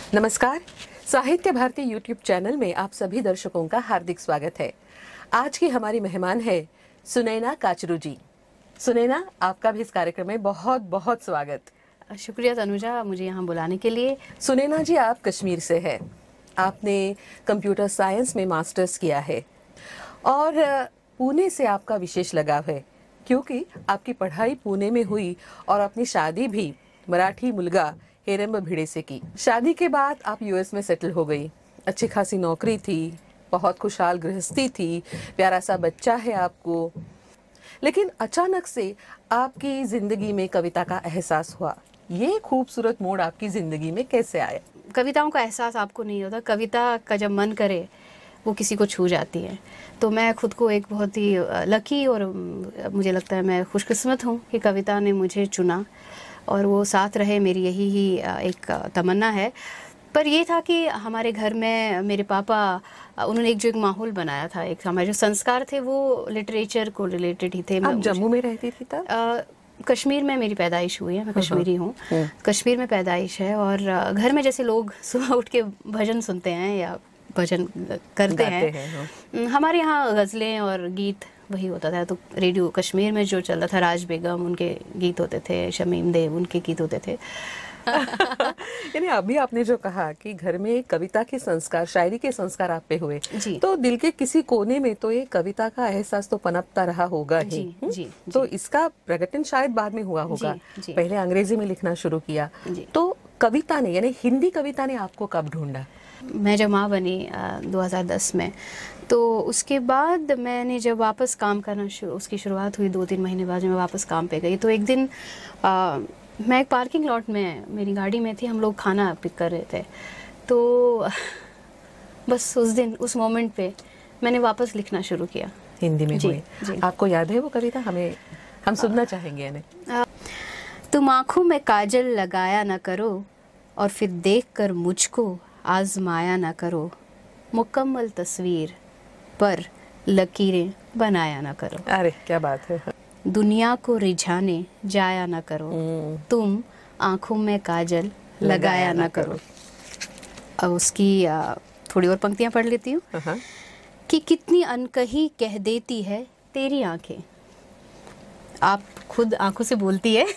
नमस्कार, साहित्य Bharti YouTube channel में आप सभी दर्शकों का हार्दिक स्वागत है। आज की हमारी मेहमान है सुनैना काचरू जी। सुनैना, आपका भी इस कार्यक्रम में बहुत बहुत स्वागत। शुक्रिया तनुजा, मुझे यहाँ बुलाने के लिए। सुनैना जी, आप कश्मीर से हैं। आपने कंप्यूटर साइंस में मास्टर्स किया है और पुणे से आपका विशेष लगाव है, क्योंकि आपकी पढ़ाई पुणे में हुई और अपनी शादी भी मराठी मुलगा हेरंब भिड़े से की। शादी के बाद आप यूएस में सेटल हो गई। अच्छी खासी नौकरी थी, बहुत खुशहाल गृहस्थी थी, प्यारा सा बच्चा है आपको। लेकिन अचानक से आपकी जिंदगी में कविता का एहसास हुआ। ये खूबसूरत मोड़ आपकी जिंदगी में कैसे आया? कविताओं का एहसास आपको नहीं होता, कविता का जब मन करे वो किसी को छू जाती है। तो मैं खुद को एक बहुत ही लकी और मुझे लगता है मैं खुशकिस्मत हूँ कि कविता ने मुझे चुना और वो साथ रहे, मेरी यही ही एक तमन्ना है। पर ये था कि हमारे घर में मेरे पापा, उन्होंने एक माहौल बनाया था, एक हमारे जो संस्कार थे वो लिटरेचर को रिलेटेड ही थे। आप जम्मू में रहती थी तब? कश्मीर में मेरी पैदाइश हुई है, मैं कश्मीरी हूँ। कश्मीर में पैदाइश है और घर में जैसे लोग सुबह उठ के भजन सुनते हैं या भजन करते हैं, हमारे यहाँ गज़लें और गीत वही होता था। तो रेडियो कश्मीर में जो चल रहा था, राज बेगम, उनके गीत होते थे, शमीम देव, उनके गीत होते थे। यानी अभी आपने जो कहा कि घर में कविता के संस्कार, शायरी के संस्कार आप पे हुए, तो दिल के किसी कोने में तो ये कविता का एहसास तो पनपता रहा होगा ही। जी। तो इसका प्रकटन शायद बाद में हुआ होगा। पहले अंग्रेजी में लिखना शुरू किया, तो कविता ने, यानी हिंदी कविता ने आपको कब ढूंढा? मैं जब माँ बनी 2010 में, तो उसके बाद मैंने जब वापस काम करना उसकी शुरुआत हुई 2-3 महीने बाद, जब मैं वापस काम पे गई, तो एक दिन मैं एक पार्किंग लॉट में मेरी गाड़ी में थी, हम लोग खाना पिक कर रहे थे। तो बस उस दिन, उस मोमेंट पे मैंने वापस लिखना शुरू किया हिंदी में। जी। आपको याद है वो कविता? हम सुनना चाहेंगे। तुम आँखों में काजल लगाया ना करो और फिर देखकर मुझको आजमाया ना करो, मुकम्मल तस्वीर पर लकीरें बनाया ना करो। अरे क्या बात है। दुनिया को रिझाने जाया ना करो, तुम आंखों में काजल लगाया ना करो। अब उसकी थोड़ी और पंक्तियां पढ़ लेती हूँ कि कितनी अनकही कह देती है तेरी आंखें। आप खुद आंखों से बोलती है।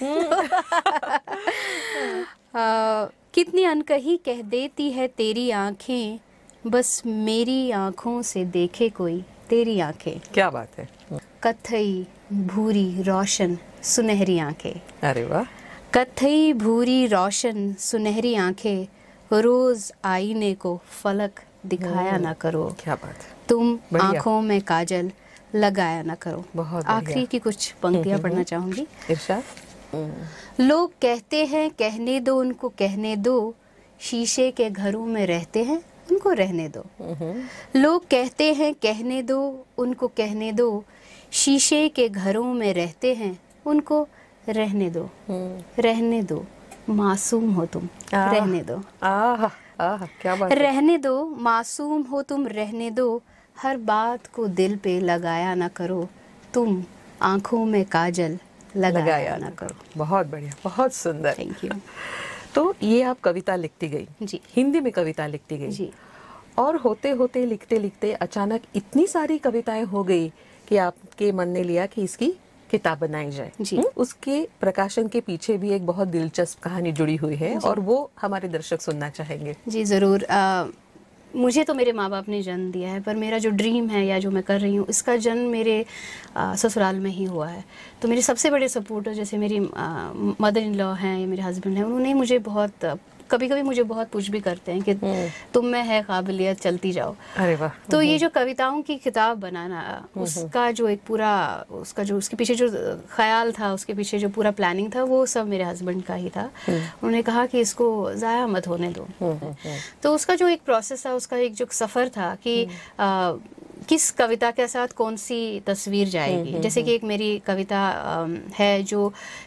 कितनी अनकही कह देती है तेरी आंखें, बस मेरी आंखों से देखे कोई तेरी आंखें। क्या बात है। कथई भूरी रोशन सुनहरी आंखें। अरे वाह। कथई भूरी रोशन सुनहरी आंखें, रोज आईने को फलक दिखाया ना करो। क्या बात है। तुम आंखों में काजल लगाया ना करो। बहुत आखिरी की कुछ पंक्तियां पढ़ना चाहूंगी। इरशाद। लोग कहते हैं कहने दो उनको कहने दो, शीशे के घरों में रहते हैं उनको रहने दो। लोग कहते हैं कहने दो उनको कहने दो, शीशे के घरों में रहते हैं उनको रहने दो। रहने दो, मासूम हो तुम, रहने दो। क्या बात है। रहने दो, मासूम हो तुम, रहने दो। हर बात को दिल पे लगाया ना करो, तुम आंखों में काजल लगाया ना करो। बहुत बढ़िया, बहुत सुंदर। Thank you. तो ये आप कविता लिखती गई जी, हिंदी में कविता लिखती गई जी। और होते होते लिखते लिखते अचानक इतनी सारी कविताएं हो गई कि आपके मन ने लिया कि इसकी किताब बनाई जाए। जी। उसके प्रकाशन के पीछे भी एक बहुत दिलचस्प कहानी जुड़ी हुई है और वो हमारे दर्शक सुनना चाहेंगे। जी ज़रूर। मुझे तो मेरे माँ बाप ने जन्म दिया है, पर मेरा जो ड्रीम है या जो मैं कर रही हूँ, इसका जन्म मेरे ससुराल में ही हुआ है। तो मेरे सबसे बड़े सपोर्टर जैसे मेरी मदर इन लॉ हैं या मेरे हस्बैंड हैं, उन्होंने मुझे बहुत, कभी कभी मुझे बहुत पुश भी करते हैं कि तुम में है काबिलियत, चलती जाओ। अरे वाह। तो ये जो कविताओं की किताब बनाना, उसका जो एक पूरा, उसका जो उसके पीछे जो ख्याल था, उसके पीछे जो पूरा प्लानिंग था, वो सब मेरे हस्बैंड का ही था। उन्होंने कहा कि इसको ज़ाया मत होने दो। तो उसका जो एक प्रोसेस था, उसका एक जो सफ़र था कि किस कविता के साथ कौन सी तस्वीर जाएगी। जैसे कि एक मेरी कविता है जो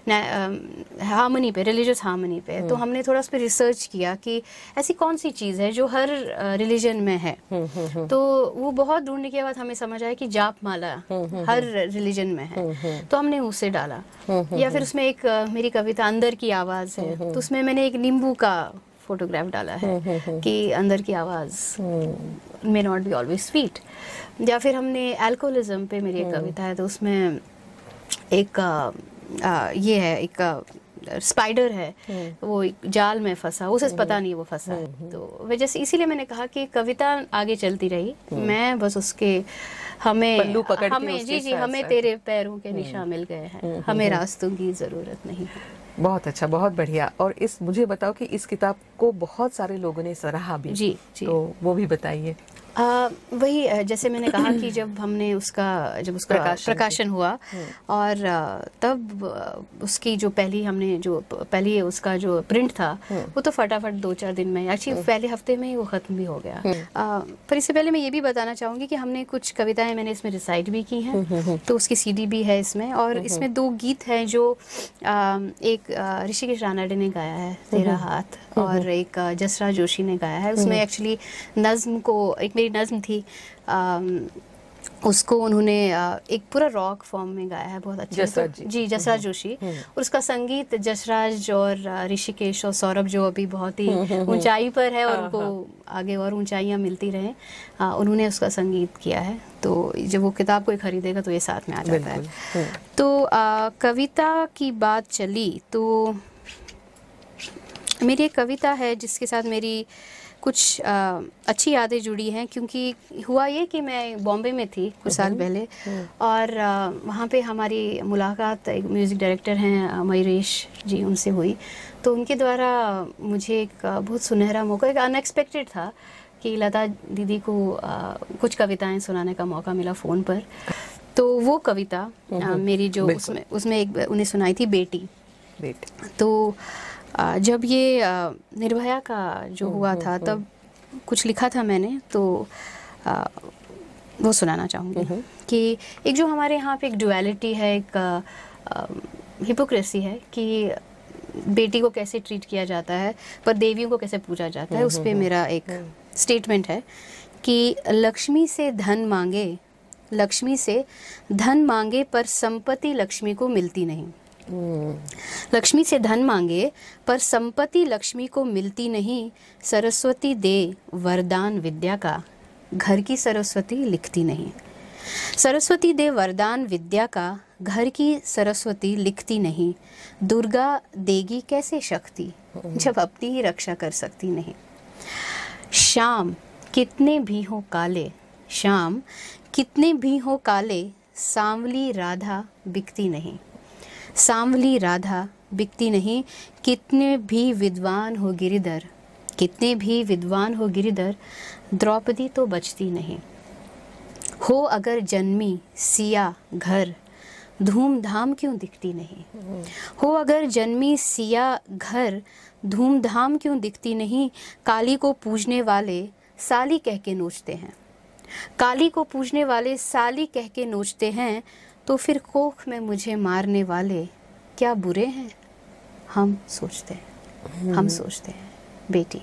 हार्मनी पे, रिलीजियस हार्मनी पे, तो हमने थोड़ा उस पर रिसर्च किया कि ऐसी कौन सी चीज़ है जो हर रिलीजन में है। तो वो बहुत ढूंढने के बाद हमें समझ आया कि जाप माला हर रिलीजन में है, तो हमने उसे डाला। या फिर उसमें एक मेरी कविता अंदर की आवाज़ है, तो उसमें मैंने एक नींबू का फोटोग्राफ डाला है कि अंदर की आवाज़ may not be always sweet. या फिर हमने अल्कोहलिज्म पे मेरी एक कविता है, तो उसमें एक ये है, एक स्पाइडर है, वो एक जाल में फंसा, उसे पता नहीं वो फंसा है। तो वजह से इसीलिए मैंने कहा कि कविता आगे चलती रही, मैं बस उसके हमें जी हमें तेरे पैरों के निशान मिल गए हैं, हमें रास्तों की ज़रूरत नहीं है। बहुत अच्छा, बहुत बढ़िया। और इस मुझे बताओ कि इस किताब को बहुत सारे लोगों ने सराहा भी। जी जी, तो वो भी बताइए। वही जैसे मैंने कहा कि जब उसका प्रकाशन हुआ और तब उसकी जो पहली उसका जो प्रिंट था वो तो फटाफट 2-4 दिन में, एक्चुअली पहले हफ्ते में ही वो ख़त्म भी हो गया। पर इससे पहले मैं ये भी बताना चाहूँगी कि हमने कुछ कविताएं मैंने इसमें रिसाइट भी की हैं, तो उसकी CD भी है इसमें। और इसमें 2 गीत हैं जो एक ऋषिकेश रानाडे ने गाया है, तेरा हाथ, और एक जसराज जोशी ने गाया है। उसमें एक्चुअली नज़्म को, एक मेरी नज़्म थी, उसको उन्होंने एक पूरा रॉक फॉर्म में गाया है, बहुत अच्छा। जी, जसराज जोशी। और उसका संगीत जसराज और ऋषिकेश और सौरभ, जो अभी बहुत ही ऊंचाई पर है और उनको आगे और ऊंचाइयां मिलती रहें, उन्होंने उसका संगीत किया है। तो जब वो किताब कोई खरीदेगा तो ये साथ में आ जाता है। तो कविता की बात चली तो मेरी एक कविता है जिसके साथ मेरी कुछ अच्छी यादें जुड़ी हैं, क्योंकि हुआ ये कि मैं बॉम्बे में थी कुछ साल पहले, और वहाँ पे हमारी मुलाकात एक म्यूज़िक डायरेक्टर हैं मयूरेश जी, उनसे हुई। तो उनके द्वारा मुझे एक बहुत सुनहरा मौका, एक अनएक्सपेक्टेड था कि लता दीदी को कुछ कविताएं सुनाने का मौका मिला फ़ोन पर। तो वो कविता मेरी जो उसमें एक उन्हें सुनाई थी, बेटी। तो जब ये निर्भया का जो हुआ था तब कुछ लिखा था मैंने, तो वो सुनाना चाहूँगी कि एक जो हमारे यहाँ पे एक डुअलिटी है, एक हिपोक्रेसी है कि बेटी को कैसे ट्रीट किया जाता है पर देवियों को कैसे पूजा जाता है। उस पर मेरा एक स्टेटमेंट है कि लक्ष्मी से धन मांगे पर संपत्ति लक्ष्मी को मिलती नहीं। लक्ष्मी से धन मांगे पर संपत्ति लक्ष्मी को मिलती नहीं। सरस्वती दे वरदान विद्या का, घर की सरस्वती लिखती नहीं। सरस्वती दे वरदान विद्या का, घर की सरस्वती लिखती नहीं। दुर्गा देगी कैसे शक्ति, जब अपनी ही रक्षा कर सकती नहीं। शाम कितने भी हो काले, शाम कितने भी हो काले, सांवली राधा बिकती नहीं। सांवली राधा बिकती नहीं। कितने भी विद्वान हो गिरिधर, कितने भी विद्वान हो गिरिधर, द्रौपदी तो बचती नहीं। हो अगर जन्मी सिया घर, धूमधाम क्यों दिखती नहीं। हो अगर जन्मी सिया घर, धूमधाम क्यों दिखती नहीं। काली को पूजने वाले साली कह के नोचते हैं। काली को पूजने वाले साली कह के नोचते हैं। तो फिर कोख में मुझे मारने वाले क्या बुरे हैं, हम सोचते हैं, हम सोचते हैं। बेटी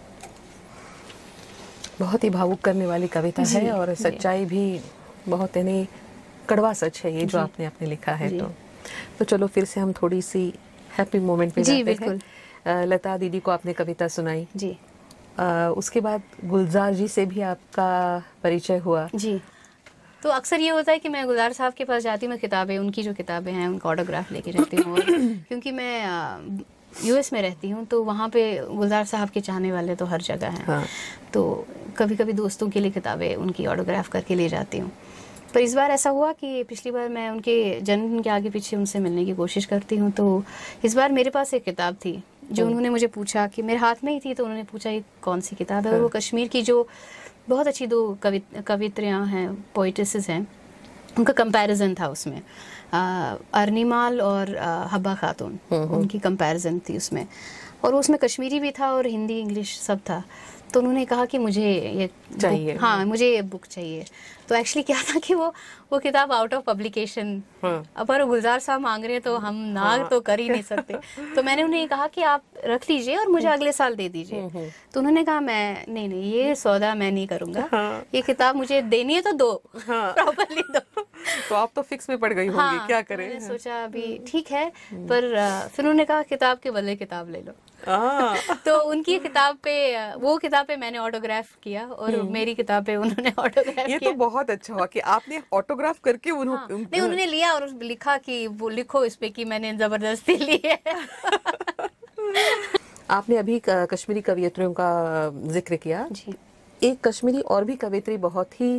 बहुत ही भावुक करने वाली कविता है और सच्चाई भी बहुत, यानी कड़वा सच है ये जो आपने लिखा है। तो चलो फिर से हम थोड़ी सी हैप्पी मोमेंट पे जाते हैं। लता दीदी को आपने कविता सुनाई जी, उसके बाद गुलजार जी से भी आपका परिचय हुआ जी। तो अक्सर ये होता है कि मैं गुलजार साहब के पास जाती हूँ, मैं किताबें, उनकी जो किताबें हैं उनका ऑटोग्राफ लेके रहती हूँ। और क्योंकि मैं US में रहती हूँ तो वहाँ पे गुलजार साहब के चाहने वाले तो हर जगह हैं। हाँ। तो कभी कभी दोस्तों के लिए किताबें उनकी ऑटोग्राफ करके ले जाती हूँ। पर इस बार ऐसा हुआ कि पिछली बार मैं उनके जन्मदिन के आगे पीछे उनसे मिलने की कोशिश करती हूँ, तो इस बार मेरे पास एक किताब थी जो उन्होंने मुझे पूछा कि मेरे हाथ में ही थी, तो उन्होंने पूछा ये कौन सी किताब है। और वो कश्मीर की जो बहुत अच्छी 2 कवित्रियाँ हैं, पोइटेसेस हैं, उनका कंपैरिजन था उसमें। अर्निमाल और हब्बा खातून, उनकी कंपैरिजन थी उसमें, और उसमें कश्मीरी भी था और हिंदी इंग्लिश सब था। तो उन्होंने कहा कि मुझे ये चाहिए, हाँ मुझे ये बुक चाहिए। तो एक्चुअली क्या था कि वो किताब आउट ऑफ पब्लिकेशन, पर गुलजार साहब मांग रहे हैं तो हम ना तो कर ही नहीं सकते। तो मैंने उन्हें कहा कि आप रख लीजिए और मुझे अगले साल दे दीजिए। तो उन्होंने कहा मैं नहीं ये सौदा मैं नहीं करूँगा, ये किताब मुझे देनी है तो दो, प्रॉपरली दो। तो आप तो फिक्स में पड़ गई होंगी, क्या करें। मैंने सोचा अभी ठीक है, पर फिर उन्होंने कहा किताब के बदले किताब ले लो। तो उनकी किताब पे, वो किताब पे मैंने ऑटोग्राफ किया और मेरी किताब पे उन्होंने ऑटोग्राफ ये किया। तो बहुत अच्छा हुआ कि आपने ऑटोग्राफ करके उन्होंने नहीं, उन्होंने लिया और लिखा कि वो लिखो इस पे कि मैंने जबरदस्ती ली है। आपने अभी कश्मीरी कवियत्रियों का जिक्र किया जी। एक कश्मीरी और भी कवियत्री बहुत ही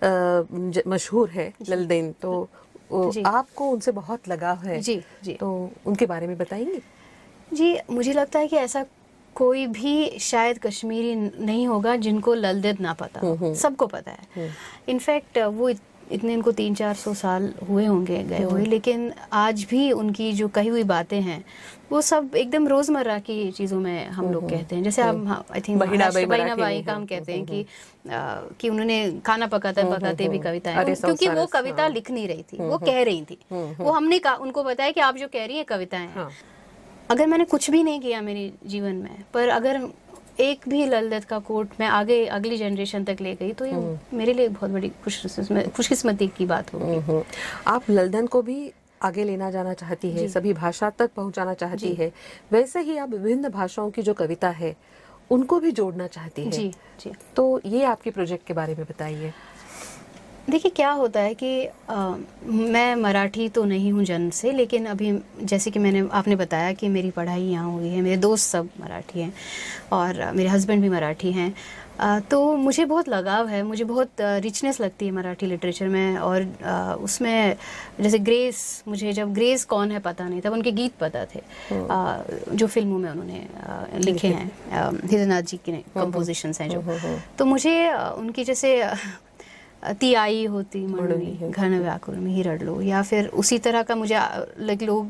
मशहूर है, ललदेन। तो आपको उनसे बहुत लगाव है। जी जी। तो उनके बारे में बताएंगे? जी, मुझे लगता है कि ऐसा कोई भी शायद कश्मीरी नहीं होगा जिनको ललदेन ना पता हो। सबको पता है। इनफैक्ट वो इतने, इनको 300-400 साल हुए होंगे गए हुए, लेकिन आज भी उनकी जो कही हुई बातें हैं वो सब एकदम रोजमर्रा की चीजों में हम लोग कहते हैं। जैसे हम आई थिंक बहिनाबाई का हम कहते हैं कि उन्होंने खाना पकाते भी कविताएं, क्योंकि वो कविता लिख नहीं रही थी, वो कह रही थी। वो हमने उनको बताया कि आप जो कह रही है कविताएं हैं। अगर मैंने कुछ भी नहीं किया मेरे जीवन में, पर अगर एक भी ललदत का कोट मैं आगे अगली जनरेशन तक ले गई तो ये मेरे लिए बहुत बड़ी खुशकिस्मती की बात होगी। आप ललदन को भी आगे लेना जाना चाहती है, सभी भाषा तक पहुंचाना चाहती है, वैसे ही आप विभिन्न भाषाओं की जो कविता है उनको भी जोड़ना चाहती है। जी जी। तो ये आपके प्रोजेक्ट के बारे में बताइए। देखिए क्या होता है कि मैं मराठी तो नहीं हूँ जन्म से, लेकिन अभी जैसे कि आपने बताया कि मेरी पढ़ाई यहाँ हुई है, मेरे दोस्त सब मराठी हैं और मेरे हस्बैंड भी मराठी हैं। तो मुझे बहुत लगाव है, मुझे बहुत रिचनेस लगती है मराठी लिटरेचर में। और उसमें जैसे ग्रेस, मुझे जब ग्रेस कौन है पता नहीं था, उनके गीत पता थे जो फिल्मों में उन्होंने लिखे हैं, हृदयनाथ जी के कंपोजिशंस हैं जो। तो मुझे उनकी जैसे ती आई होती मणुनी घन व्याकुल में ही रड़ लो, या फिर उसी तरह का मुझे लोग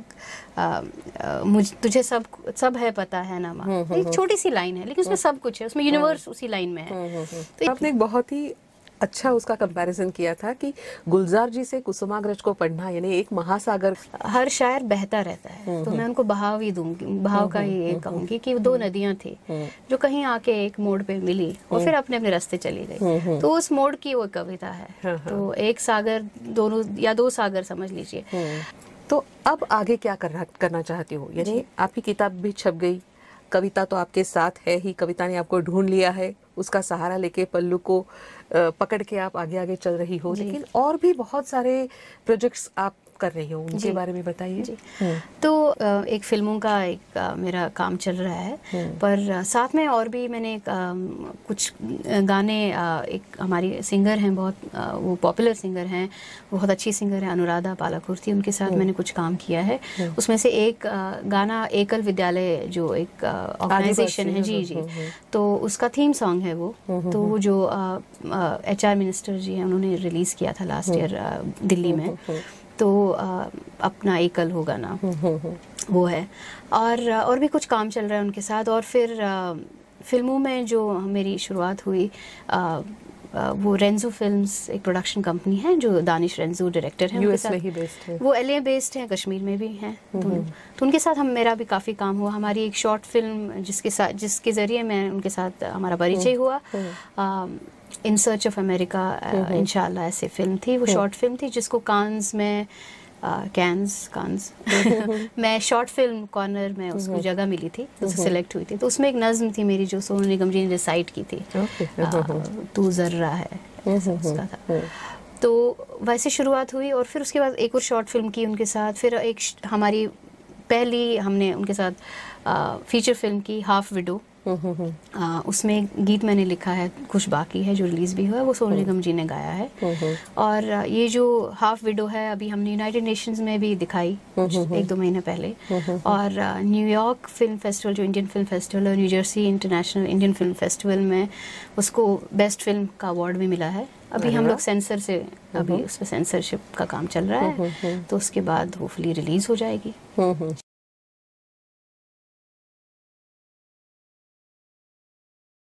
तुझे सब है पता है ना माँ, एक छोटी सी लाइन है लेकिन उसमें सब कुछ है, उसमें यूनिवर्स उसी लाइन में है। तो आपने एक बहुत ही अच्छा उसका कंपैरिजन किया था कि गुलजार जी से कुसुमाग्रज को पढ़ना यानी एक महासागर। हर शायर बहता रहता है, तो मैं उनको बहाव ही दूंगी, बहाव का ही एक कहूंगी कि दो नदियां थी जो कहीं आके एक मोड़ पे मिली और फिर अपने अपने रास्ते चली गई। तो उस मोड़ की वो कविता है। तो एक सागर, दोनों या दो सागर समझ लीजिए। तो अब आगे क्या करना चाहती हो? यानी आपकी किताब भी छप गई, कविता तो आपके साथ है ही, कविता ने आपको ढूंढ लिया है, उसका सहारा लेके पल्लू को पकड़ के आप आगे आगे चल रही हो, लेकिन और भी बहुत सारे प्रोजेक्ट्स आप कर रही हो, उनके बारे में बताइए। तो एक फिल्मों का एक मेरा काम चल रहा है, पर साथ में और भी मैंने कुछ गाने, एक हमारी सिंगर हैं बहुत, वो पॉपुलर सिंगर हैं, बहुत अच्छी सिंगर है अनुराधा पालाकुर्ती, उनके साथ मैंने कुछ काम किया है। उसमें से एक गाना एकल विद्यालय जो एक ऑर्गेनाइजेशन है, जी जी, तो उसका थीम सॉन्ग है वो। तो वो जो HR मिनिस्टर जी हैं उन्होंने रिलीज किया था लास्ट ईयर दिल्ली में। तो अपना एकल होगा ना, वो है। और भी कुछ काम चल रहा है उनके साथ। और फिर फिल्मों में जो मेरी शुरुआत हुई, वो रेंजो फिल्म्स एक प्रोडक्शन कंपनी है जो दानिश रेंजो डायरेक्टर हैं, US में ही बेस्ड है। वो LA बेस्ड हैं, कश्मीर में भी हैं दोनों। तो उनके साथ मेरा भी काफ़ी काम हुआ। हमारी एक शॉर्ट फिल्म जिसके ज़रिए मैं उनके साथ हमारा परिचय हुआ, इन सर्च ऑफ अमेरिका इंशाल्लाह ऐसे फिल्म थी। वो शॉर्ट फिल्म थी जिसको कांस में कांस मैं शॉर्ट फिल्म कॉर्नर में उसको जगह मिली थी, तो सिलेक्ट हुई थी। तो उसमें एक नज्म थी मेरी जो सोनू निगम जी ने रिसाइट की थी, तू जर्रा है, उसका था। तो वैसे शुरुआत हुई और फिर उसके बाद एक और शॉर्ट फिल्म की उनके साथ। फिर एक हमारी पहली हमने उनके साथ फीचर फिल्म की हाफ विडो, उसमें गीत मैंने लिखा है, कुछ बाकी है जो रिलीज भी हुआ है, वो सोनू निगम जी ने गाया है। और ये जो हाफ विडो है अभी हमने यूनाइटेड नेशंस में भी दिखाई 1-2 महीने पहले। और न्यूयॉर्क फिल्म फेस्टिवल जो इंडियन फिल्म फेस्टिवल और new Jersey international Indian film festival में उसको बेस्ट फिल्म का अवार्ड भी मिला है। अभी हम लोग सेंसर से अभी उस पर सेंसरशिप का काम चल रहा है, तो उसके बाद होपफुली रिलीज हो जाएगी।